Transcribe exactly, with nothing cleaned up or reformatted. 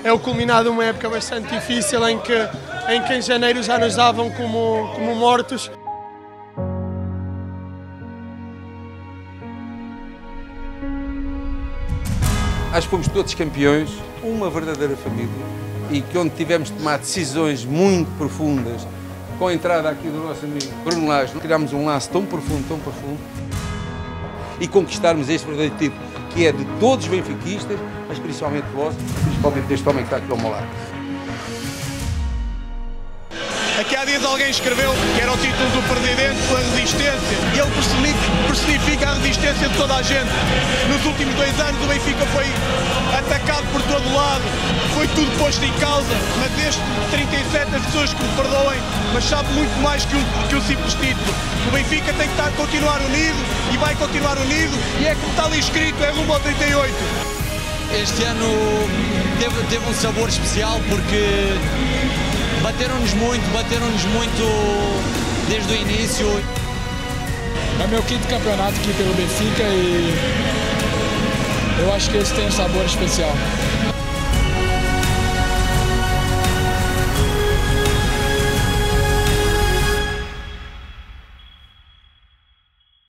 é o culminado de uma época bastante difícil em que em, que em janeiro já nos davam como, como mortos. Acho que fomos todos campeões, uma verdadeira família, e que onde tivemos de tomar decisões muito profundas, com a entrada aqui do nosso amigo Bruno Lage, criámos um laço tão profundo, tão profundo, e conquistarmos este verdadeiro título, que é de todos os benfiquistas, mas principalmente vós, principalmente deste homem que está aqui ao meu lado. Aqui há dias alguém escreveu que era o título do presidente pela resistência, e ele personifica a resistência de toda a gente. Nos últimos dois anos o Benfica foi atacado por todo lado, foi tudo posto em causa, mas destes trinta e sete as pessoas que me perdoem, mas sabe muito mais que um, que um simples título. O Benfica tem que estar, continuar unido e vai continuar unido, e é como está ali escrito, é rumo ao trinta e oito. Este ano teve, teve um sabor especial porque bateram-nos muito, bateram-nos muito desde o início. É meu quinto campeonato aqui pelo Benfica e eu acho que esse tem um sabor especial.